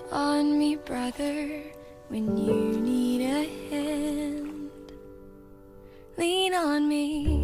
on me, brother, when you need a hand. Lean on me.